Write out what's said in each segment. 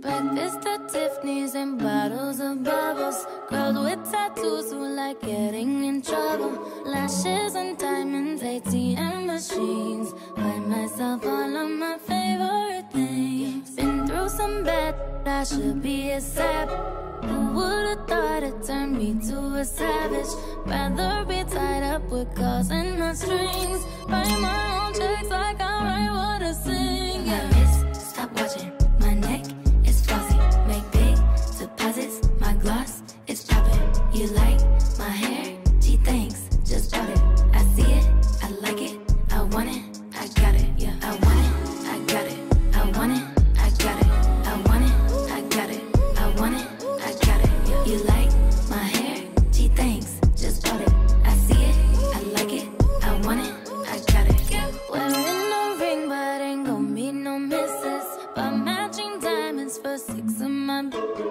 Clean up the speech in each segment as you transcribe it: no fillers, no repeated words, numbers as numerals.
Breakfast at Tiffany's and bottles of bubbles. Girls with tattoos who like getting in trouble. Lashes and diamonds, ATM machines. Buy myself all of my favorite things. Been through some bad, I should be a sap. Who would've thought it turned me to a savage? Rather be tied up with calls and not strings. Write my own checks like I write what I sing. Yeah. My wrist, stop watching. My neck is flossy. Make big deposits. My gloss is popping. You like my hair? Gee, thanks. Just bought it. I see it. I like it. I want it. I got it. Yeah. I want it. I got it. I want it. I got it. I want it. I got it. I want it. I got it. Yeah. You like my hair? Gee, thanks. Just bought it. I see it. I like it. I want it. I got it. Wearing no ring, but ain't gon' meet no misses. But matching diamonds for 6 of my.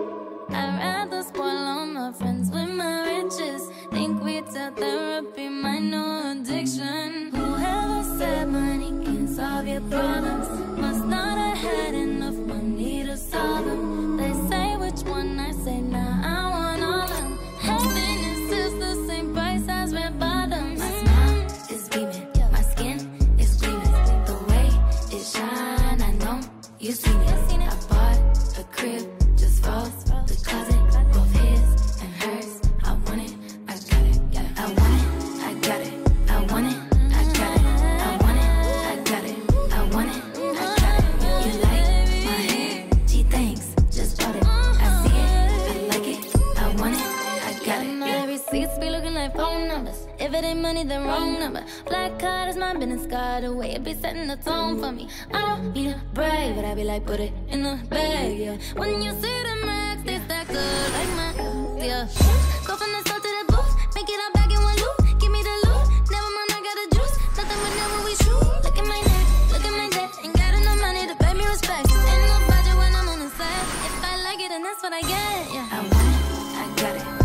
I'd rather spoil all my friends with my riches. Think retail therapy might know addiction. Whoever said money can solve your problems must not have had enough money to solve them. They say which one, I say nah, I want all of them. Happiness is the same price as red bottoms. My smile is beaming, my skin is gleaming. The way it shine, I know you seen it. I bought a crib just for the closet, both his and hers. I want it, I got it. I want it, I got it. I want it, I got it. I want it, I got it. I want it, I got it. You like my hair? Gee, thanks. Just bought it. I see it, I like it. I want it, I got it. My receipts be looking like phone numbers. If it ain't money, then wrong number. Black card is my business card. The way it be setting the tone for me. I don't need a brag, but I be like, put it in the bag, yeah. When you see the max, they stack up like my, yeah. Go from the south to the booth, make it all back in one loop. Give me the loot, never mind, I got the juice. Nothing but never we shoot. Look at my neck, look at my debt. Ain't got enough money to pay me respect. Ain't no budget when I'm on the set. If I like it, then that's what I get, yeah. I want it, I got it.